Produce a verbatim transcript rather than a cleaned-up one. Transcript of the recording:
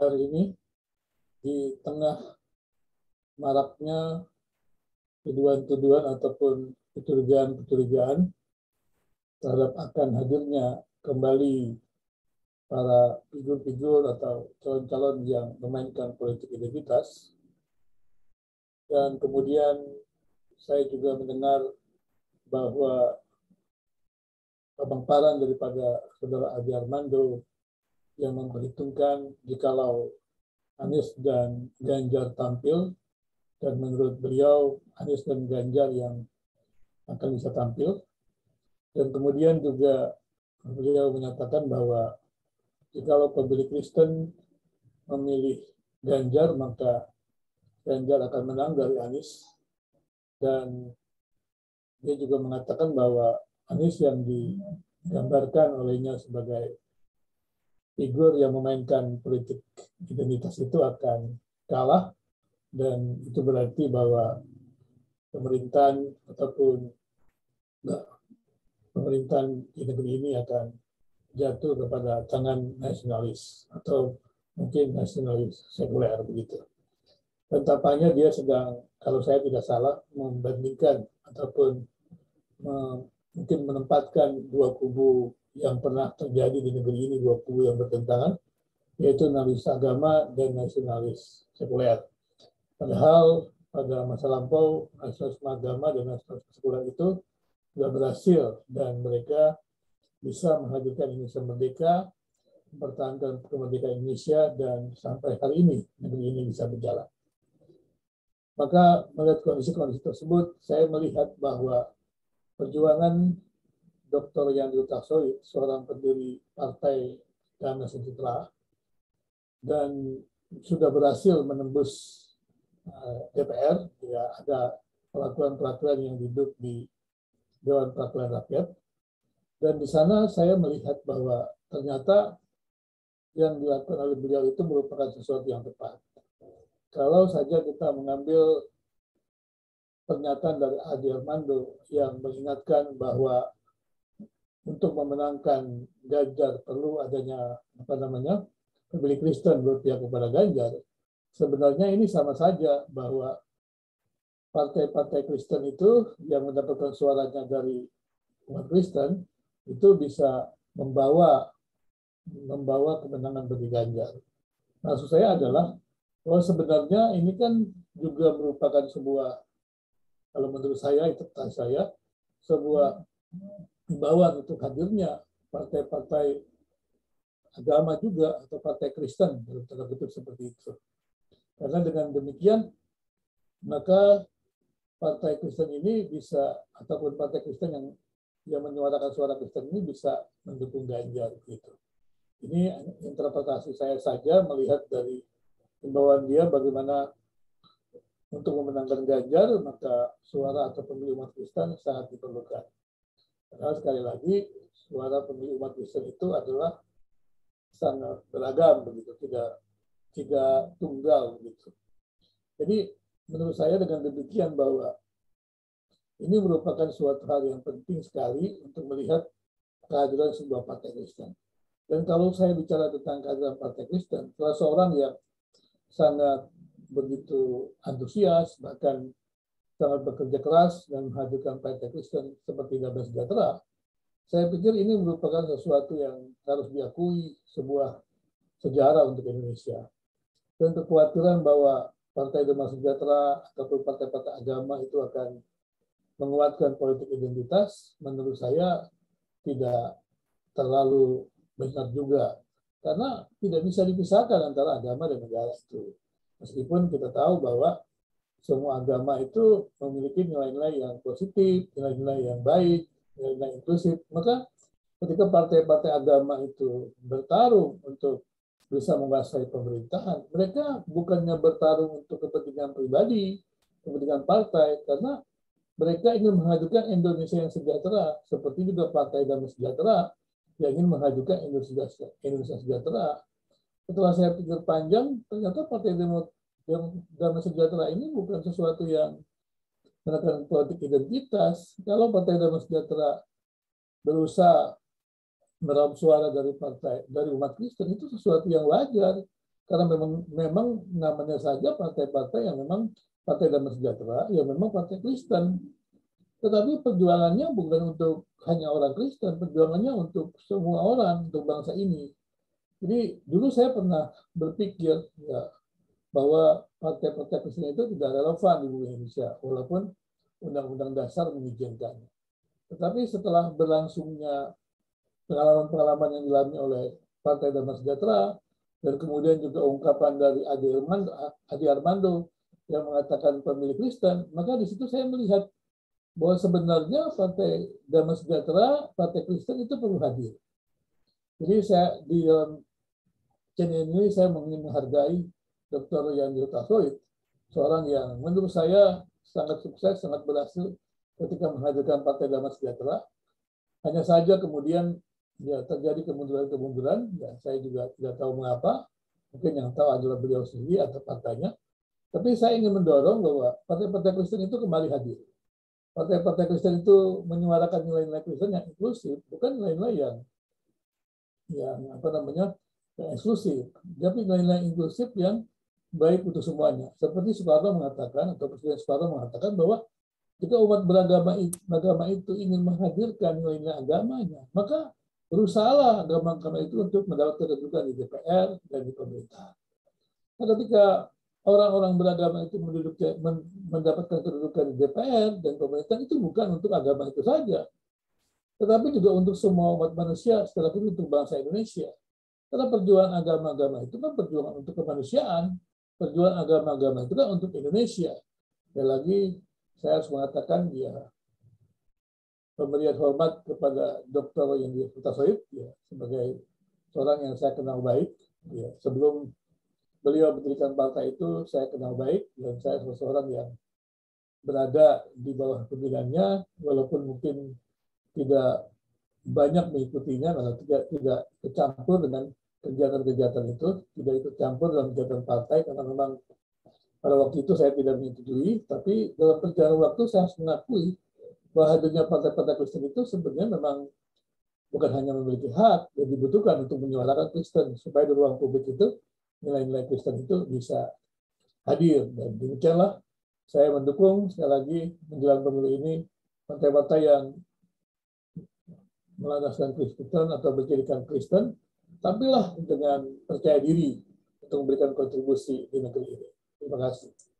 hari ini di tengah maraknya tuduhan-tuduhan ataupun kecurigaan-kecurigaan terhadap akan hadirnya kembali para figur-figur atau calon-calon yang memainkan politik identitas. Dan kemudian saya juga mendengar bahwa pemaparan daripada saudara Adi Armando yang memperhitungkan jikalau Anies dan Ganjar tampil, dan menurut beliau Anies dan Ganjar yang akan bisa tampil. Dan kemudian juga beliau menyatakan bahwa jikalau pemilih Kristen memilih Ganjar, maka Ganjar akan menang dari Anies. Dan dia juga mengatakan bahwa Anies yang digambarkan olehnya sebagai figur yang memainkan politik identitas itu akan kalah, dan itu berarti bahwa pemerintahan ataupun enggak, pemerintahan di negeri ini akan jatuh kepada tangan nasionalis atau mungkin nasionalis sekuler begitu. Dan tampaknya dia sedang, kalau saya tidak salah, membandingkan ataupun mungkin menempatkan dua kubu yang pernah terjadi di negeri ini, dua kubu yang bertentangan, yaitu nasionalis agama dan nasionalis sekuler. Padahal pada masa lampau nasionalisme agama dan nasionalisme sekuler itu sudah berhasil, dan mereka bisa menghadirkan Indonesia merdeka, mempertahankan kemerdekaan Indonesia, dan sampai hari ini negeri ini bisa berjalan. Maka melihat kondisi-kondisi tersebut, saya melihat bahwa perjuangan Doktor Yandri Taksoid, seorang pendiri Partai Damai Sejahtera, dan sudah berhasil menembus D P R, ya, ada peraturan-peraturan yang duduk di Dewan Perwakilan Rakyat, dan di sana saya melihat bahwa ternyata yang dilakukan oleh beliau itu merupakan sesuatu yang tepat. Kalau saja kita mengambil pernyataan dari Adi Armando yang mengingatkan bahwa untuk memenangkan Ganjar perlu adanya apa namanya pemilih Kristen berpihak kepada Ganjar. Sebenarnya ini sama saja bahwa partai-partai Kristen itu yang mendapatkan suaranya dari umat Kristen itu bisa membawa membawa kemenangan bagi Ganjar. Maksud saya adalah bahwa sebenarnya ini kan juga merupakan sebuah, kalau menurut saya, interpretasi saya, sebuah himbauan untuk hadirnya partai-partai agama juga atau partai Kristen dalam tanda kutip seperti itu. Karena dengan demikian maka partai Kristen ini bisa, ataupun partai Kristen yang yang menyuarakan suara Kristen ini bisa mendukung Ganjar gitu. Ini interpretasi saya saja melihat dari himbauan dia bagaimana untuk memenangkan Ganjar, maka suara atau pemilih umat Kristen sangat diperlukan. Karena sekali lagi suara pemilih umat Kristen itu adalah sangat beragam begitu, tidak tidak tunggal begitu. Jadi menurut saya dengan demikian bahwa ini merupakan suatu hal yang penting sekali untuk melihat kehadiran sebuah partai Kristen. Dan kalau saya bicara tentang kehadiran partai Kristen, salah seorang yang sangat begitu antusias, bahkan sangat bekerja keras dan menghadirkan partai Kristen seperti Damai Sejahtera, saya pikir ini merupakan sesuatu yang harus diakui, sebuah sejarah untuk Indonesia. Dan kekhawatiran bahwa Partai Damai Sejahtera ataupun partai-partai agama itu akan menguatkan politik identitas, menurut saya tidak terlalu benar juga. Karena tidak bisa dipisahkan antara agama dan negara itu. Meskipun kita tahu bahwa semua agama itu memiliki nilai-nilai yang positif, nilai-nilai yang baik, nilai-nilai inklusif. Maka ketika partai-partai agama itu bertarung untuk bisa menguasai pemerintahan, mereka bukannya bertarung untuk kepentingan pribadi, kepentingan partai, karena mereka ingin menghadirkan Indonesia yang sejahtera, seperti juga Partai Damai Sejahtera yang ingin menghadirkan Indonesia, Indonesia sejahtera. Setelah saya pikir panjang, ternyata Partai Damai Sejahtera ini bukan sesuatu yang menekan politik identitas. Kalau Partai Damai Sejahtera berusaha meraup suara dari partai dari umat Kristen, itu sesuatu yang wajar. Karena memang memang namanya saja partai-partai yang memang Partai Damai Sejahtera, yang memang partai Kristen. Tetapi perjuangannya bukan untuk hanya orang Kristen, perjuangannya untuk semua orang, untuk bangsa ini. Jadi dulu saya pernah berpikir ya, bahwa partai-partai Kristen itu tidak relevan di Indonesia, walaupun Undang-Undang Dasar mengizinkannya. Tetapi setelah berlangsungnya pengalaman-pengalaman yang dialami oleh Partai Damai Sejahtera, dan kemudian juga ungkapan dari Ade Armando, Ade Armando yang mengatakan pemilih Kristen, maka di situ saya melihat bahwa sebenarnya Partai Damai Sejahtera, Partai Kristen itu perlu hadir. Jadi saya di dalam channel ini saya ingin menghargai Doktor Yandir Tasoid, seorang yang menurut saya sangat sukses, sangat berhasil ketika menghadirkan Partai Damai Sejahtera. Hanya saja kemudian ya terjadi kemunduran-kemunduran, ya saya juga tidak tahu mengapa, mungkin yang tahu adalah beliau sendiri atau partainya. Tapi saya ingin mendorong bahwa partai-partai Kristen itu kembali hadir. Partai-partai Kristen itu menyuarakan nilai-nilai Kristen yang inklusif, bukan nilai-nilai yang yang apa namanya yang eksklusif, tapi nilai-nilai inklusif yang baik untuk semuanya. Seperti Soekarno mengatakan atau Presiden Soekarno mengatakan bahwa jika umat beragama agama itu ingin menghadirkan nilai-nilai agamanya, maka berusahalah agama-agama itu untuk mendapatkan kedudukan di D P R dan di pemerintah. Nah, ketika orang-orang beragama itu mendapatkan kedudukan di D P R dan pemerintah, itu bukan untuk agama itu saja, tetapi juga untuk semua umat manusia, setelah itu untuk bangsa Indonesia. Karena perjuangan agama-agama itu kan perjuangan untuk kemanusiaan, perjuangan agama-agama itu kan untuk Indonesia. Dan lagi saya harus mengatakan ya pemberian hormat kepada Doktor Yandir Tasoid ya, sebagai seorang yang saya kenal baik. Ya, sebelum beliau mendirikan partai itu saya kenal baik, dan saya seorang yang berada di bawah pembinaannya, walaupun mungkin tidak banyak mengikutinya karena tidak tidak tercampur dengan kegiatan-kegiatan itu, tidak ikut campur dalam kegiatan partai karena memang pada waktu itu saya tidak menyetujui. Tapi dalam perjalanan waktu saya harus mengakui bahwa hadirnya partai-partai Kristen itu sebenarnya memang bukan hanya memiliki hak yang dibutuhkan untuk menyuarakan Kristen, supaya di ruang publik itu nilai-nilai Kristen itu bisa hadir. Dan demikianlah saya mendukung sekali lagi menjelang pemilu ini partai-partai yang melandaskan Kristen atau bercirikan Kristen, tampillah dengan percaya diri untuk memberikan kontribusi di negeri ini. Terima kasih.